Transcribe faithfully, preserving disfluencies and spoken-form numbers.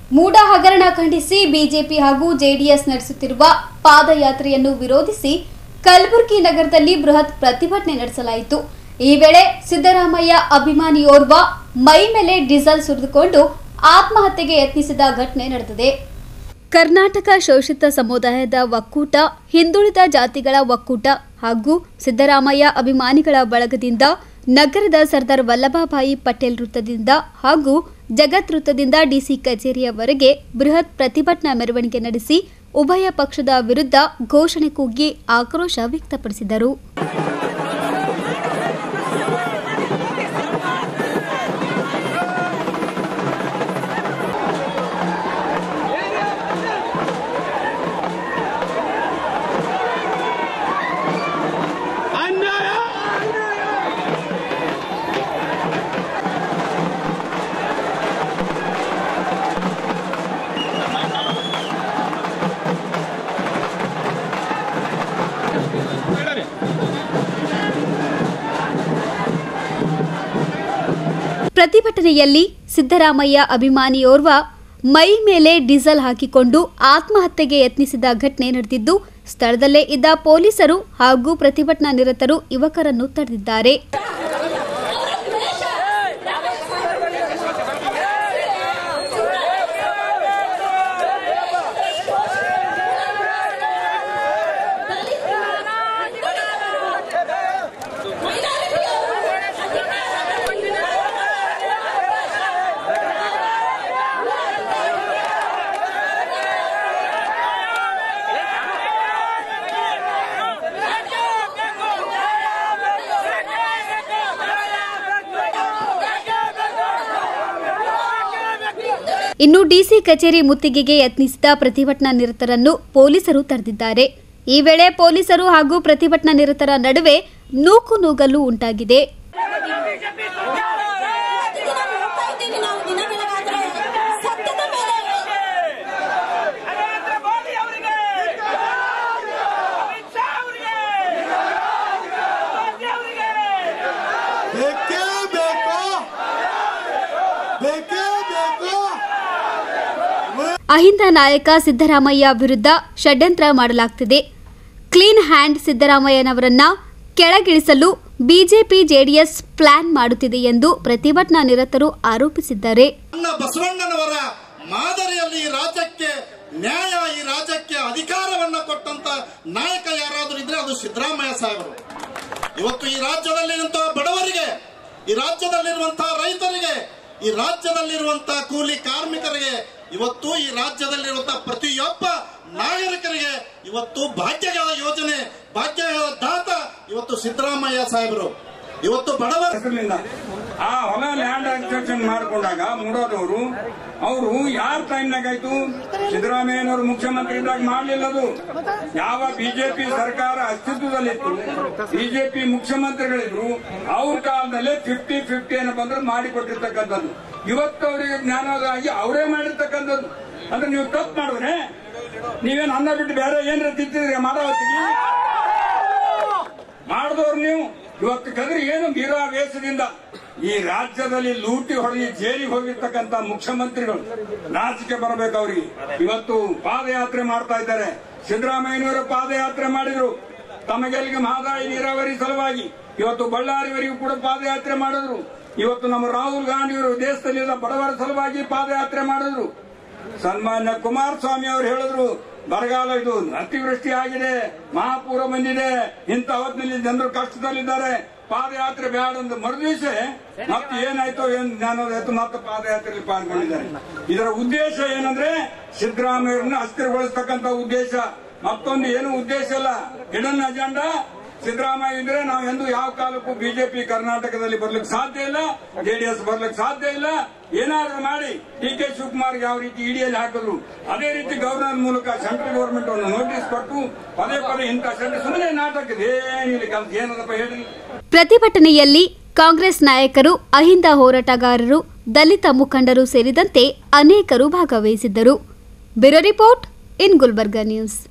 ಮೂಡ ಹಗರಣ ಖಂಡಿಸಿ ಬಿಜೆಪಿ ಹಾಗೂ ಜೆಡಿಎಸ್ ನಡೆಸುತ್ತಿರುವ ಪಾದಯಾತ್ರೆಯನ್ನು ವಿರೋಧಿಸಿ ಕಲಬುರಗಿ ನಗರದಲ್ಲಿ ಬೃಹತ್ ಪ್ರತಿಭಟನೆ ನಡೆಸಲಾಯಿತು। ಈ ವೇಳೆ ಸಿದ್ದರಾಮಯ್ಯ ಅಭಿಮಾನಿಯೋರ್ವ ಮೈ ಮೇಲೆ ಡೀಸೆಲ್ ಸುರಿದುಕೊಂಡು ಆತ್ಮಹತ್ಯೆಗೆ ಯತ್ನಿಸಿದ ಘಟನೆ ನಡೆದಿದೆ। ಕರ್ನಾಟಕ ಶೋಷಿತ ಸಮುದಾಯದ ಒಕ್ಕೂಟ, ಹಿಂದುಳಿದ ಜಾತಿಗಳ ಒಕ್ಕೂಟ ಹಾಗೂ ಸಿದ್ದರಾಮಯ್ಯ ಅಭಿಮಾನಿಗಳ ಬಳಗದಿಂದ ನಗರದ ಸರ್ದಾರ್ ವಲ್ಲಭಭಾಯಿ ಪಟೇಲ್ ವೃತ್ತದಿಂದ ಹಾಗೂ ಜಗತ್ ವೃತ್ತದಿಂದ ಡಿಸಿ ಕಚೇರಿಯವರೆಗೆ ಬೃಹತ್ ಪ್ರತಿಭಟನಾ ಮೆರವಣಿಗೆ ನಡೆಸಿ ಉಭಯ ಪಕ್ಷದ ವಿರುದ್ಧ ಘೋಷಣೆ ಕೂಗಿ ಆಕ್ರೋಶ ವ್ಯಕ್ತಪಡಿಸಿದರು। ಪ್ರತಿಭಟನೆಯಲ್ಲಿ ಸಿದ್ದರಾಮಯ್ಯ ಅಭಿಮಾನಿಯೋರ್ವ ಮೈ ಮೇಲೆ ಡೀಸೆಲ್ ಹಾಕಿಕೊಂಡು ಆತ್ಮಹತ್ಯೆಗೆ ಯತ್ನಿಸಿದ ಘಟನೆ ನಡೆದಿದ್ದು, ಸ್ಥಳದಲ್ಲೇ ಇದ್ದ ಪೊಲೀಸರು ಹಾಗೂ ಪ್ರತಿಭಟನಾ ನಿರತರು ಯುವಕರನ್ನು ತಡೆದಿದ್ದಾರೆ। ಇನ್ನು ಡಿಸಿ ಕಚೇರಿ ಮುತ್ತಿಗೆಗೆ ಯತ್ನಿಸಿದ ಪ್ರತಿಭಟನಾ ನಿರತರನ್ನು ಪೊಲೀಸರು ತಡೆದಿದ್ದಾರೆ। ಈ ವೇಳೆ ಪೊಲೀಸರು ಹಾಗೂ ಪ್ರತಿಭಟನಾ ನಿರತರ ನಡುವೆ ನೂಕು ನುಗ್ಗಲು ಉಂಟಾಗಿದೆ। ಅಹಿಂದ ನಾಯಕ ಸಿದ್ದರಾಮಯ್ಯ ವಿರುದ್ಧ ಷಡ್ಯಂತ್ರ ಮಾಡಲಾಗುತ್ತಿದೆ, ಕ್ಲೀನ್ ಹ್ಯಾಂಡ್ ಸಿದ್ದರಾಮಯ್ಯನವರನ್ನ ಕೆಳಗಿಳಿಸಲು ಬಿಜೆಪಿ ಜೆಡಿಎಸ್ ಪ್ಲಾನ್ ಮಾಡುತ್ತಿದೆ ಎಂದು ಪ್ರತಿಭಟನಾ ನಿರತರು ಆರೋಪಿಸಿದ್ದಾರೆ। ಬಸವಣ್ಣನವರ ಮಾದರಿಯಲ್ಲಿ ಈ ರಾಜ್ಯಕ್ಕೆ ನ್ಯಾಯ, ಈ ರಾಜ್ಯಕ್ಕೆ ಅಧಿಕಾರವನ್ನು ಕೊಟ್ಟಂತ ನಾಯಕ ಯಾರಾದರೂ ಇದ್ರೆ ಅದು ಸಿದ್ದರಾಮಯ್ಯ ಸಾಹೇಬರು। ಇವತ್ತು ಈ ರಾಜ್ಯದಲ್ಲಿರುವಂತಹ ಬಡವರಿಗೆ, ಈ ರಾಜ್ಯದಲ್ಲಿರುವಂತಹ ರೈತರಿಗೆ, ಈ ರಾಜ್ಯದಲ್ಲಿರುವಂತಹ ಕೂಲಿ ಕಾರ್ಮಿಕರಿಗೆ, ಇವತ್ತು ಈ ರಾಜ್ಯದಲ್ಲಿರುವಂತಹ ಪ್ರತಿಯೊಬ್ಬ ನಾಗರಿಕರಿಗೆ ಇವತ್ತು ಭಾಗ್ಯಗಳ ಯೋಜನೆ, ಭಾಗ್ಯಗಳ ದಾತ ಇವತ್ತು ಸಿದ್ದರಾಮಯ್ಯ ಸಾಹೇಬರು। ಇವತ್ತು ಬಡವರ ಆ ಹೊಲ ಲ್ಯಾಂಡ್ ಅಕ್ವಿಸಿಷನ್ ಮಾಡಿಕೊಂಡಾಗ ಮೂಡೋದವರು ಅವರು ಯಾರ ಟೈಮ್ನಾಗ ಆಯ್ತು? ಸಿದ್ದರಾಮಯ್ಯನವರು ಮುಖ್ಯಮಂತ್ರಿ ಇದ್ದಾಗ ಮಾಡಲಿಲ್ಲ। ಅದು ಯಾವ ಬಿಜೆಪಿ ಸರ್ಕಾರ ಅಸ್ತಿತ್ವದಲ್ಲಿತ್ತು, ಬಿಜೆಪಿ ಮುಖ್ಯಮಂತ್ರಿಗಳಿದ್ರು, ಅವ್ರ ಕಾಲದಲ್ಲೇ ಫಿಫ್ಟಿ ಫಿಫ್ಟಿ ಅನ್ನು ಬಂದ್ರೆ ಮಾಡಿಕೊಟ್ಟಿರ್ತಕ್ಕಂಥದ್ದು। ಇವತ್ತು ಅವರಿಗೆ ಜ್ಞಾನೋದಯ ಆಗಿ ಅವರೇ ಮಾಡಿರ್ತಕ್ಕಂಥದ್ದು। ಅಂದ್ರೆ ನೀವು ತಪ್ಪು ಮಾಡಿದ್ರೆ ನೀವೇನು ಅನ್ನ ಬಿಟ್ಟು ಬೇರೆ ಏನಾರ ತಿಂತಿದ್ರಿ ಮಾಡೋ ಹೊತ್ತಿಗೆ ಮಾಡಿದವ್ರು ನೀವು ಇವತ್ತು ಕದ್ರಿ ಏನು ವೀರಾವೇಶದಿಂದ ಈ ರಾಜ್ಯದಲ್ಲಿ ಲೂಟಿ ಹೊಡೆದಿ ಜೈಲಿಗೆ ಹೋಗಿರ್ತಕ್ಕಂಥ ಮುಖ್ಯಮಂತ್ರಿಗಳು ನಾಚಿಕೆ ಬರಬೇಕು ಅವರಿಗೆ। ಇವತ್ತು ಪಾದಯಾತ್ರೆ ಮಾಡ್ತಾ ಇದ್ದಾರೆ, ಸಿದ್ದರಾಮಯ್ಯನವರು ಪಾದಯಾತ್ರೆ ಮಾಡಿದ್ರು ತಮಗೆಲ್ಲಿಗೆ ಮಹದಾಯಿ ನೀರಾವರಿ ಸಲುವಾಗಿ, ಇವತ್ತು ಬಳ್ಳಾರಿವರೆಗೂ ಕೂಡ ಪಾದಯಾತ್ರೆ ಮಾಡಿದ್ರು। ಇವತ್ತು ನಮ್ಮ ರಾಹುಲ್ ಗಾಂಧಿಯವರು ದೇಶದಲ್ಲಿದ್ದ ಬಡವರ ಸಲುವಾಗಿ ಪಾದಯಾತ್ರೆ ಮಾಡಿದ್ರು। ಸನ್ಮಾನ್ಯ ಕುಮಾರಸ್ವಾಮಿ ಅವರು ಹೇಳಿದ್ರು ಬರಗಾಲ ಇದು ಅತಿವೃಷ್ಟಿ ಆಗಿದೆ, ಮಹಾಪೂರ ಬಂದಿದೆ, ಇಂಥ ಹೊತ್ತಿನಲ್ಲಿ ಜನರು ಕಷ್ಟದಲ್ಲಿದ್ದಾರೆ, ಪಾದಯಾತ್ರೆ ಬೇಡ ಅಂತ ಮರುದಿವಸ ಮತ್ತೆ ಏನಾಯ್ತೋ ಏನ್ ಜ್ಞಾನೋದಾಯ್ತು ಮತ್ತೆ ಪಾದಯಾತ್ರೆಯಲ್ಲಿ ಪಾಲ್ಗೊಂಡಿದ್ದಾರೆ। ಇದರ ಉದ್ದೇಶ ಏನಂದ್ರೆ ಸಿದ್ದರಾಮಯ್ಯರನ್ನ ಅಸ್ಥಿರಗೊಳಿಸತಕ್ಕಂಥ ಉದ್ದೇಶ, ಮತ್ತೊಂದು ಏನು ಉದ್ದೇಶ ಇಲ್ಲ, ಹಿಡನ್ ಅಜೆಂಡಾ। ಸಿದ್ದರಾಮಯ್ಯ ಇದ್ರೆ ನಾವು ಎಂದು ಯಾವ ಕಾಲಕ್ಕೂ ಬಿಜೆಪಿ ಕರ್ನಾಟಕದಲ್ಲಿ ಬರ್ಲಿಕ್ಕೆ ಸಾಧ್ಯ ಇಲ್ಲ, ಜೆಡಿಎಸ್ ಬರ್ಲಿಕ್ಕೆ ಸಾಧ್ಯ ಇಲ್ಲ। ಏನಾದ್ರೂ ಮಾಡಿ ಡಿ ಕೆ ಶಿವಕುಮಾರ್ ಯಾವ ರೀತಿ ಇಡಿಯಲ್ಲಿ ಹಾಕಿದ್ರು ಅದೇ ರೀತಿ ಗವರ್ನರ್ ಮೂಲಕ ಸೆಂಟ್ರಲ್ ಗವರ್ಮೆಂಟ್ ಒಂದು ನೋಟಿಸ್ ಕೊಟ್ಟು ಪದೇ ಪದೇ ಇಂಥ ಸೆಂಟ್ರಲ್ ಸುಮ್ಮನೆ ನಾಟಕ ಏನಿಲ್ಲ ಕೆಲಸ ಏನದಪ್ಪ ಹೇಳಿ। ಪ್ರತಿಭಟನೆಯಲ್ಲಿ ಕಾಂಗ್ರೆಸ್ ನಾಯಕರು, ಅಹಿಂದ ಹೋರಾಟಗಾರರು, ದಲಿತ ಮುಖಂಡರು ಸೇರಿದಂತೆ ಅನೇಕರು ಭಾಗವಹಿಸಿದ್ದರು। Bureau report in Gulbarga news.